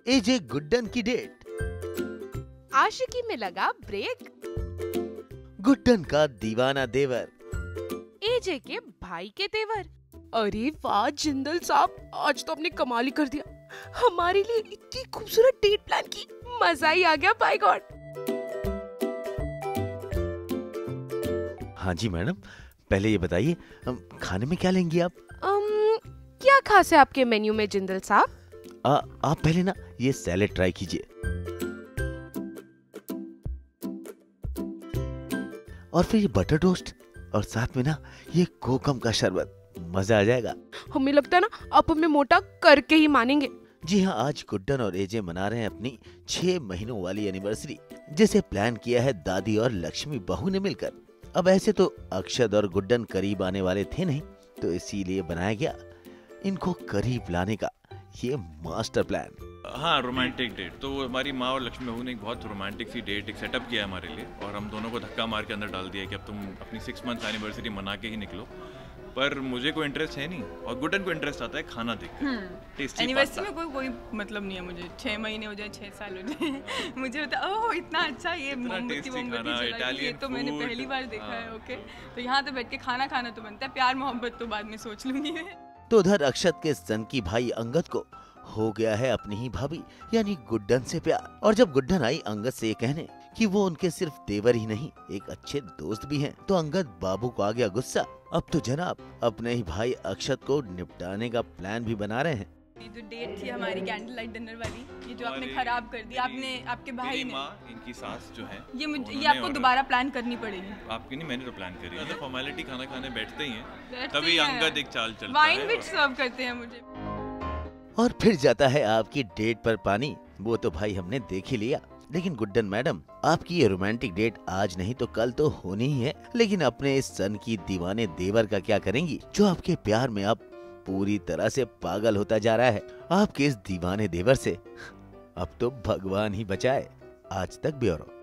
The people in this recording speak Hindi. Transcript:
एजे गुड्डन की डेट। आशिकी में लगा ब्रेक। गुड्डन का दीवाना देवर। एजे के भाई के तेवर। अरे वाह जिंदल साहब, आज तो आपने कमाल ही कर दिया। हमारे लिए इतनी खूबसूरत डेट प्लान की, मजा ही आ गया। By god. हाँ जी मैडम, पहले ये बताइए खाने में क्या लेंगी आप? क्या खास है आपके मेन्यू में जिंदल साहब? आप पहले ना ये सैलेड ट्राई कीजिए, और फिर ये बटर टोस्ट, और साथ में ना ये कोकम का शरबत। मजा आ जाएगा। हमें लगता है ना आप हमें मोटा करके ही मानेंगे। जी हाँ, आज गुड्डन और एजे मना रहे हैं अपनी 6 महीनों वाली एनिवर्सरी, जिसे प्लान किया है दादी और लक्ष्मी बहू ने मिलकर। अब ऐसे तो अक्षत और गुड्डन करीब आने वाले थे नहीं, तो इसीलिए बनाया गया इनको करीब लाने का ये मास्टर प्लान। हाँ, रोमांटिक डेट। तो हमारी माँ और लक्ष्मी बहू ने एक बहुत रोमांटिक सी डेट एक सेटअप किया है हमारे लिए, और हम दोनों को धक्का मार के अंदर डाल दिया कि अब तुम अपनी 6 मंथ एनिवर्सरी मना के ही निकलो। पर मुझे कोई इंटरेस्ट है नहीं, और गुड्डन को इंटरेस्ट आता है खाना देखकर। एनिवर्सरी में कोई मतलब नहीं है मुझे। 6 महीने हो जाए, 6 साल हो जाए मुझे होता है ओह इतना अच्छा ये मोमबत्ती ये तो मैंने पहली बार देखा है। ओके, तो यहाँ तो बैठ के खाना तो बनता है, प्यार मोहब्बत तो बाद में सोच लूंगी मैं। तो उधर अक्षत के सन की भाई अंगद को हो गया है अपनी ही भाभी यानी गुड्डन से प्यार। और जब गुड्डन आई अंगद से ये कहने कि वो उनके सिर्फ देवर ही नहीं, एक अच्छे दोस्त भी हैं, तो अंगद बाबू को आ गया गुस्सा। अब तो जनाब अपने ही भाई अक्षत को निपटाने का प्लान भी बना रहे हैं। ये जो डेट थी हमारी कैंडल लाइट डिनर वाली, ये जो आपने खराब कर दी, आपने आपके भाई ने, इनकी सास जो है, ये आपको दोबारा प्लान करनी पड़ेगी। आपकी नहीं, मैंने तो प्लान करी है। फॉर्मेलिटी खाना खाने बैठते ही हैं, तभी अंगद एक चाल चलता है। वाइन भी सर्व करते हैं मुझे। और फिर जाता है आपकी डेट पर पानी। वो तो भाई हमने देख ही लिया, लेकिन गुड्डन मैडम, आपकी ये रोमांटिक डेट आज नहीं तो कल तो होनी ही है। लेकिन अपने इस सन की दीवाने देवर का क्या करेंगी, जो आपके प्यार में अब पूरी तरह से पागल होता जा रहा है? आपके इस दीवाने देवर से अब तो भगवान ही बचाए। आज तक ब्यूरो।